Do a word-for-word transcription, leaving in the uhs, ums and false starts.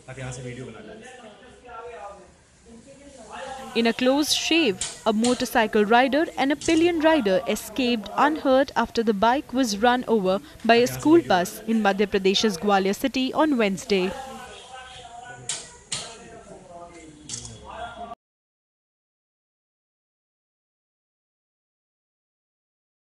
In a close shave, a motorcycle rider and a pillion rider escaped unhurt after the bike was run over by a school bus in Madhya Pradesh's Gwalior city on Wednesday.